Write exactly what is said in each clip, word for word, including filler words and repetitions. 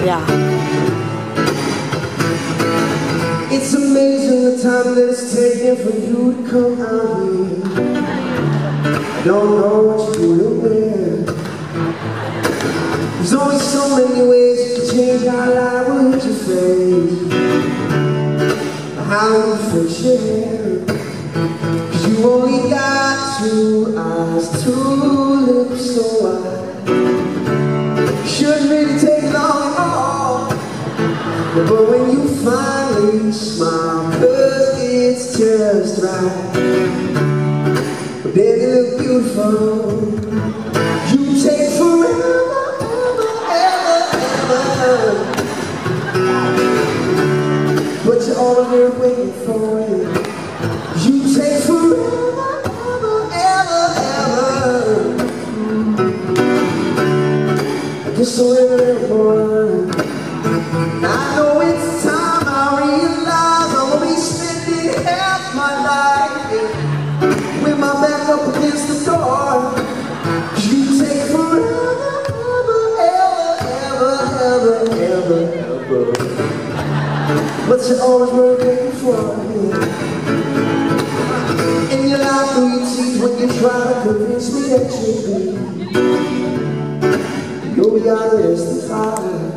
Yeah. It's amazing the time that it's taken for you to come out here. I don't know what you're doing there. There's only so many ways you can change how life will hit your face. How you fix your hair. Cause you only got two eyes, two lips so wide. Shouldn't really take long at all. But when you finally smile, cause it's just right. Baby, look beautiful. You take forever, ever, ever, ever. But you're all here waiting for it. You take forever, ever, ever, ever. I guess I'll live for it. I know it's time I realize I will be spending half my life, yeah, with my back up against the door. You take forever, ever, ever, ever, ever, ever. But you're always working for me. In your life through your teeth when you try to convince me that you're me. You'll be honest and fine.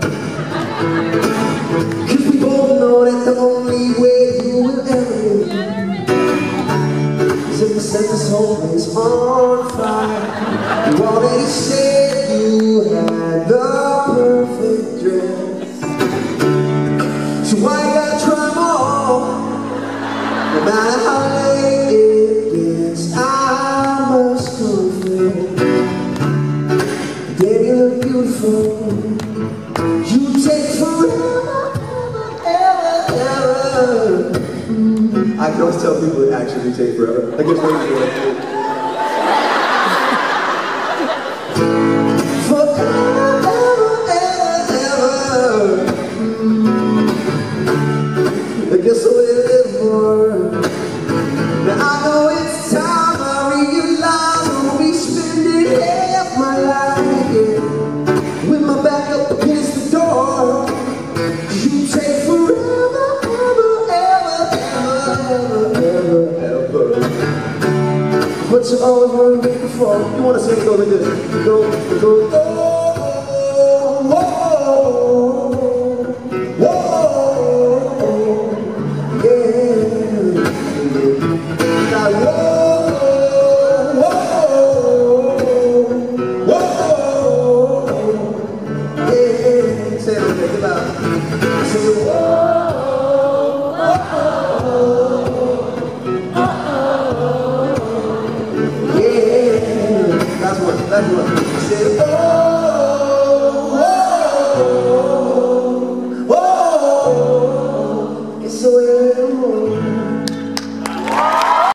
Cause we both know that the only way you will ever live is if you set this whole place on fire. You already said you had the perfect dress, so why you gotta try them all? No matter how late it gets, I must confess, baby, you look beautiful. You take forever, ever, ever. I can always tell people it actually take forever. I guess maybe forever, ever, ever. I guess I'll live more. Now I know it's time I realize I'll be spending half my life, yeah, with my back up against the door. You take forever, ever, ever, ever, ever, ever. But you always want to make it for. You want to say it, go like this. Go, go, oh, whoa, whoa, yeah. Now, whoa, whoa, whoa, yeah. Say it, okay, get loud. Say it, whoa.